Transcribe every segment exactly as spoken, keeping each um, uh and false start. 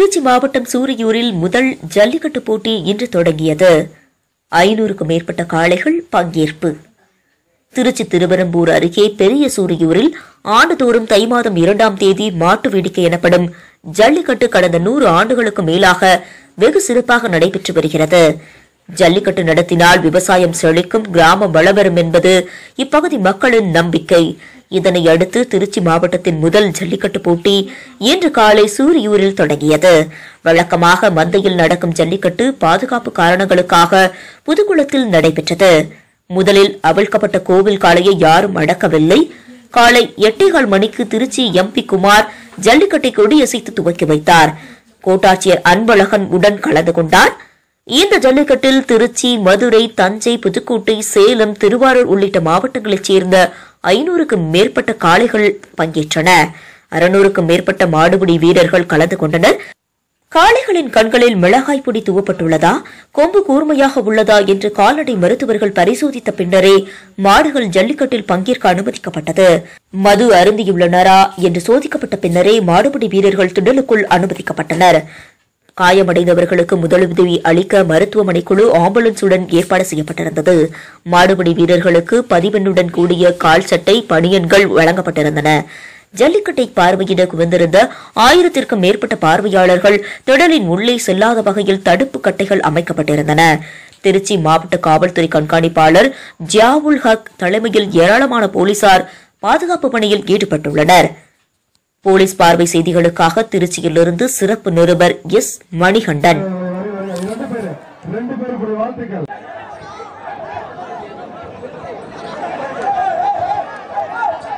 திருச்சி மாவட்டம் சூரியூரில் முதல் ஜல்லிக்கட்டு போட்டி இன்று தொடங்கியது. ஐநூறுக்கும் மேற்பட்ட காளைகள் பங்கேற்பு. திருச்சி திருவெரும்பூர் அருகே பெரிய சூரியூரில் ஆண்டுதோறும் தை மாதம் இரண்டாம் தேதி மாட்டு வேடிக்கை எனப்படும் ஜல்லிக்கட்டு கடந்த நூறு ஆண்டுகளுக்கு மேலாக வெகு சிறப்பாக நடைபெற்று வருகிறது. ஜல்லிக்கட்டு நடத்தினால் விவசாயம் செழிக்கும், கிராமம் வளம் என்பது இப்பகுதி மக்களின் நம்பிக்கை. இதனை அடுத்து திருச்சி மாவட்டத்தின் முதல் ஜல்லிக்கட்டு போட்டி இன்று காலை சூரியூரில் தொடங்கியது. வழக்கமாக மந்தையில் நடக்கும் ஜல்லிக்கட்டு பாதுகாப்பு காரணங்களுக்காக புதுக்குளத்தில் நடைபெற்றது. முதலில் அவிழ்க்கப்பட்ட கோவில் காளையை யாரும் அடக்கவில்லை. காலை எட்டேகால் மணிக்கு திருச்சி எம்பி குமார் ஜல்லிக்கட்டை கொடியசைத்து துவக்கி வைத்தார். கோட்டாட்சியர் அன்பழகன் உடன் கலந்து கொண்டார். இந்த ஜல்லிக்கட்டில் திருச்சி, மதுரை, தஞ்சை, புதுக்கோட்டை, சேலம், திருவாரூர் உள்ளிட்ட மாவட்டங்களைச் சேர்ந்த ஐநூறுக்கும் மேற்பட்ட காளைகள் பங்கேற்றன. அறுநூறுக்கும் மேற்பட்ட மாடுபிடி வீரர்கள் கலந்து கொண்டனர். காளைகளின் கண்களில் மிளகாய் பொடி தூவப்பட்டுள்ளதா, கொம்பு கூர்மையாக உள்ளதா என்று கால்நடை மருத்துவர்கள் பரிசோதித்த பின்னரே மாடுகள் ஜல்லிக்கட்டில் பங்கேற்க அனுமதிக்கப்பட்டது. மது அருந்தியுள்ளனரா என்று சோதிக்கப்பட்ட பின்னரே மாடுபிடி வீரர்கள் திடலுக்குள் அனுமதிக்கப்பட்டனர். காயமடைந்தவர்களுக்கு முதலுதவி அளிக்க மருத்துவமனை குழு ஆம்புலன்ஸுடன் ஏற்பாடு செய்யப்பட்டிருந்தது. மாடுபிடி வீரர்களுக்கு பதிவெண்ணுடன் கூடிய கால் சட்டை, பணியன்கள் வழங்கப்பட்டிருந்தன. ஜல்லிக்கட்டை பார்வையிட குவிந்திருந்த ஆயிரத்திற்கும் மேற்பட்ட பார்வையாளர்கள் திடலின் உள்ளே செல்லாத வகையில் தடுப்பு கட்டைகள் அமைக்கப்பட்டிருந்தன. திருச்சி மாவட்ட காவல்துறை கண்காணிப்பாளர் ஜியாவுல் ஹக் தலைமையில் ஏராளமான போலீசார் பாதுகாப்பு பணியில் ஈடுபட்டுள்ளனர். போலீஸ் பார்வை செய்திகளுக்காக திருச்சியிலிருந்து சிறப்பு நிருபர் எஸ் மணிகண்டன்.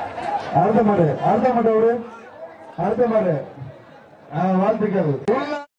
அடுத்த மாடு அடுத்த மாடு அடுத்த மாடு வாழ்த்துக்கள்.